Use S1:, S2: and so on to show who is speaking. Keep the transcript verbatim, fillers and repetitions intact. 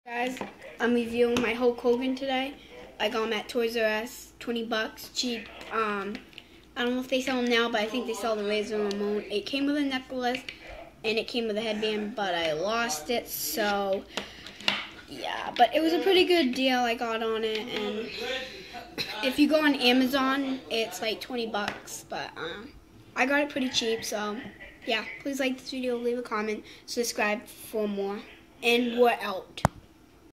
S1: Guys, I'm reviewing my Wwe Hogan today. I got them at Toys R Us, twenty bucks, cheap. Um, I don't know if they sell them now, but I think they sell the Razor Ramon. It came with a necklace, and it came with a headband, but I lost it, so, yeah. But it was a pretty good deal I got on it, and if you go on Amazon, it's like twenty bucks, but um, I got it pretty cheap, so, yeah. Please like this video, leave a comment, subscribe for more, and we're out.